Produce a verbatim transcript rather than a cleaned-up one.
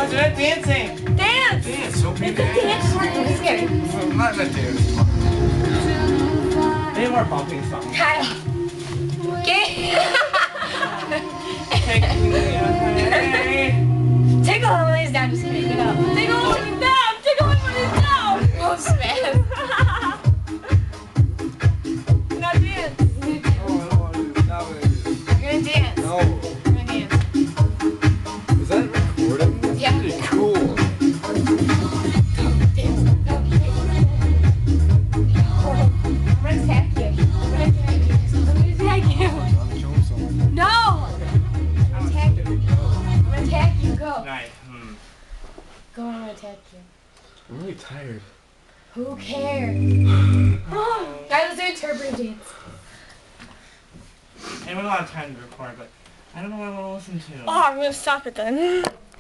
Guys, we're dancing. Dance. Dance. Don't be It's a dance part. Don't be scared. I'm not in a dance. Any more bumping songs? Kyle. Get. Take me away. Tickle him when he's down. Just make it up. Tickle him when he's down. Tickle him when he's down. Oh, Smith. Now dance. Oh, I don't want to do that way. You're gonna dance. No. You're gonna dance. Is that recording? That's Yeah. pretty cool. Dance. I'm gonna attack you. I'm gonna attack you. I'm gonna attack you. I'm showing something. No. I'm attack you. I'm gonna attack you. Go. Nice. Hmm. Go. I'm gonna attack you. I'm really tired. Who cares? Oh, guys, let's do a turbo dance. And we don't have time to record, but I don't know what I want to listen to. Oh, I'm gonna stop it then.